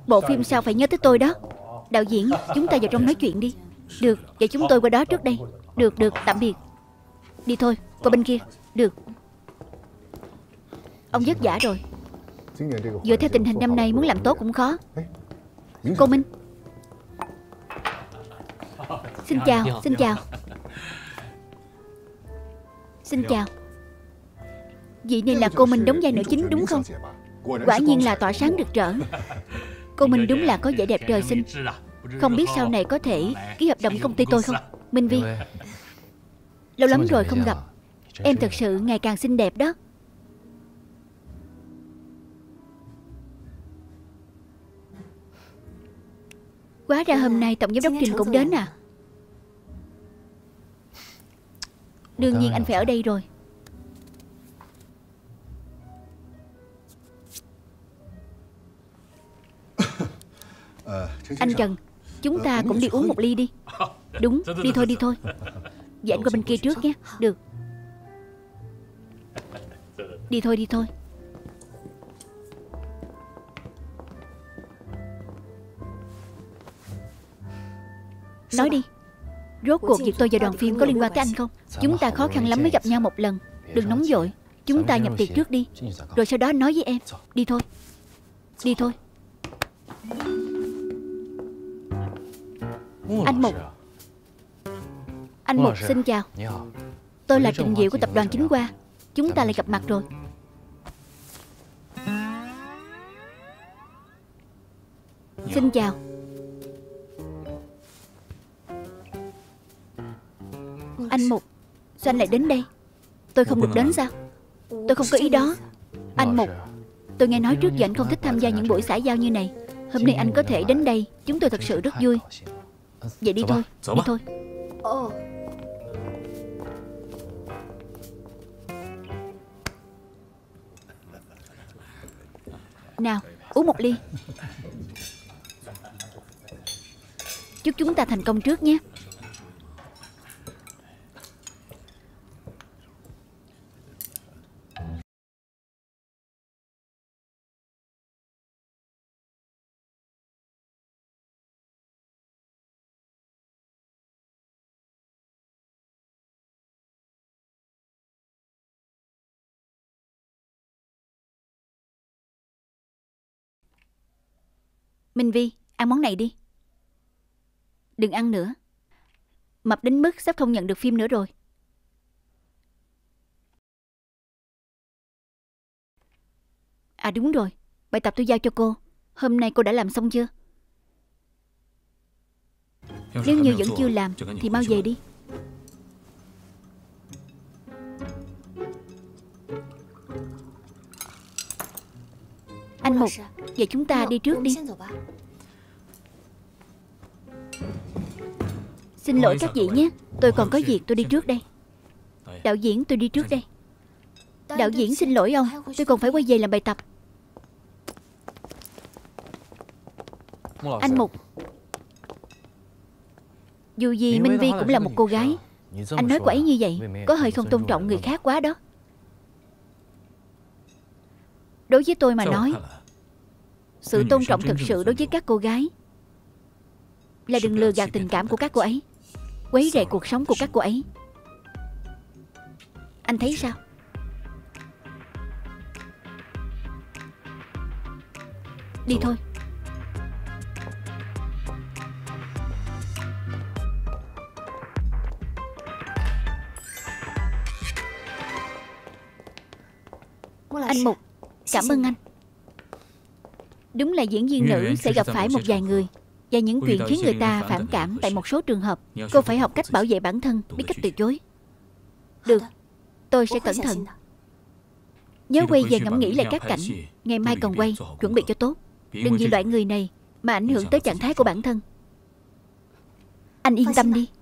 Bộ phim sao phải nhớ tới tôi đó. Đạo diễn, chúng ta vào trong nói chuyện đi. Được, vậy chúng tôi qua đó trước đây. Được, tạm biệt. Đi thôi, qua bên kia. Được. Ông vất vả rồi. Dựa theo tình hình năm nay muốn làm tốt cũng khó. Cô Minh. Xin chào, xin chào. Xin chào. Vị này là cô Minh đóng vai nữ chính đúng không? Quả nhiên là tỏa sáng rực rỡ. Cô Minh đúng là có vẻ đẹp trời sinh. Không biết sau này có thể ký hợp đồng với công ty tôi không? Minh Vi, lâu lắm rồi không gặp. Em thật sự ngày càng xinh đẹp đó. Hóa ra hôm nay tổng giám đốc Trình cũng đến à? Đương nhiên anh phải ở đây rồi. Anh Trần, chúng ta cũng đi uống một ly đi. Đúng, đi thôi. Vậy anh qua bên kia trước nhé. Được. Đi thôi. Nói đi. Rốt cuộc việc tôi và đoàn phim có liên quan tới anh không? Chúng ta khó khăn lắm mới gặp nhau một lần. Đừng nóng vội. Chúng ta nhập tiệc trước đi, rồi sau đó nói với em. Đi thôi. Anh Mục xin chào. Tôi là Trình Diệu của tập đoàn Chính Hoa. Chúng ta lại gặp mặt rồi. Xin chào. Anh Mục, sao anh lại đến đây? Tôi không được đến sao? Tôi không có ý đó. Anh Mục, tôi nghe nói trước giờ anh không thích tham gia những buổi xã giao như này. Hôm nay anh có thể đến đây, chúng tôi thật sự rất vui. Vậy đi thôi. Nào, uống một ly. Chúc chúng ta thành công trước nhé. Minh Vi, ăn món này đi. Đừng ăn nữa. Mập đến mức sắp không nhận được phim nữa rồi. À đúng rồi, bài tập tôi giao cho cô. Hôm nay cô đã làm xong chưa? Nếu như vẫn chưa làm thì mau về đi. Anh Mục, vậy chúng ta đi trước đi. Xin lỗi các vị nhé, tôi còn có việc, tôi đi trước đây. Đạo diễn, tôi đi trước đây. Đạo diễn xin lỗi ông, tôi còn phải quay về làm bài tập. Anh Mục, dù gì Minh Vi cũng là một cô gái. Anh nói cô ấy như vậy có hơi không tôn trọng người khác quá đó. Đối với tôi mà nói, sự tôn trọng thực sự đối với các cô gái là đừng lừa gạt tình cảm của các cô ấy, quấy rầy cuộc sống của các cô ấy. Anh thấy sao? Đi thôi. Anh Mục, cảm ơn anh. Đúng là diễn viên nữ sẽ gặp phải một vài người và những chuyện khiến người ta phản cảm tại một số trường hợp. Cô phải học cách bảo vệ bản thân, biết cách từ chối. Được, tôi sẽ cẩn thận. Nhớ quay về ngẫm nghĩ lại các cảnh. Ngày mai còn quay, chuẩn bị cho tốt. Đừng vì loại người này mà ảnh hưởng tới trạng thái của bản thân. Anh yên tâm đi.